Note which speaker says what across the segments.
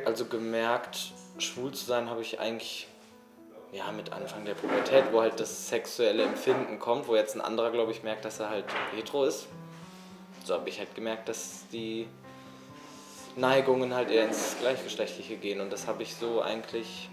Speaker 1: Also gemerkt, schwul zu sein habe ich eigentlich ja, mit Anfang der Pubertät, wo halt das sexuelle Empfinden kommt, wo jetzt ein anderer, glaube ich, merkt, dass er halt hetero ist. So habe ich halt gemerkt, dass die Neigungen halt eher ins Gleichgeschlechtliche gehen. Und das habe ich so eigentlich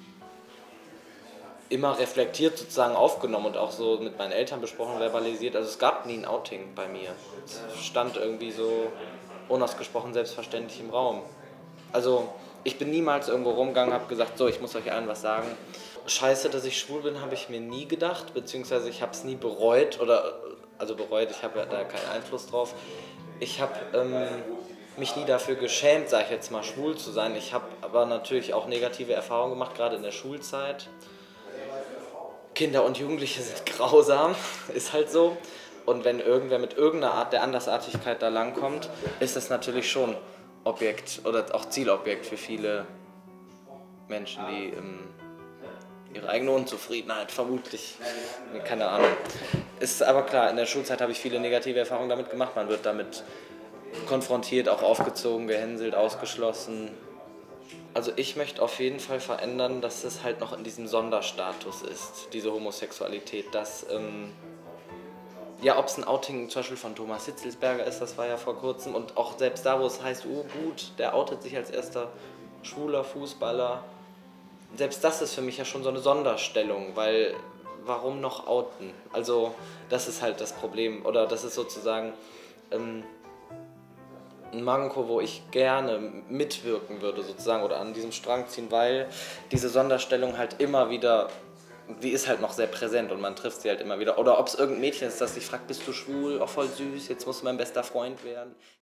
Speaker 1: immer reflektiert sozusagen aufgenommen und auch so mit meinen Eltern besprochen, verbalisiert. Also es gab nie ein Outing bei mir. Es stand irgendwie so unausgesprochen selbstverständlich im Raum. Also ich bin niemals irgendwo rumgegangen, habe gesagt, so, ich muss euch allen was sagen. Scheiße, dass ich schwul bin, habe ich mir nie gedacht, beziehungsweise ich habe es nie bereut also bereut, ich habe ja da keinen Einfluss drauf. Ich habe mich nie dafür geschämt, sage ich jetzt mal, schwul zu sein. Ich habe aber natürlich auch negative Erfahrungen gemacht, gerade in der Schulzeit. Kinder und Jugendliche sind grausam, ist halt so. Und wenn irgendwer mit irgendeiner Art der Andersartigkeit da langkommt, ist das natürlich schon Objekt oder auch Zielobjekt für viele Menschen, die ihre eigene Unzufriedenheit vermutlich, keine Ahnung. Ist aber klar, in der Schulzeit habe ich viele negative Erfahrungen damit gemacht. Man wird damit konfrontiert, auch aufgezogen, gehänselt, ausgeschlossen. Also ich möchte auf jeden Fall verändern, dass es halt noch in diesem Sonderstatus ist, diese Homosexualität, dass, ja, ob es ein Outing zum Beispiel von Thomas Hitzelsberger ist, das war ja vor kurzem, und auch selbst da, wo es heißt, oh gut, der outet sich als erster schwuler Fußballer, selbst das ist für mich ja schon so eine Sonderstellung, weil warum noch outen? Also das ist halt das Problem, oder das ist sozusagen ein Manko, wo ich gerne mitwirken würde sozusagen oder an diesem Strang ziehen, weil diese Sonderstellung halt immer wieder, die ist halt noch sehr präsent und man trifft sie halt immer wieder. Oder ob es irgendein Mädchen ist, das sich fragt, bist du schwul? Oh, voll süß, jetzt musst du mein bester Freund werden.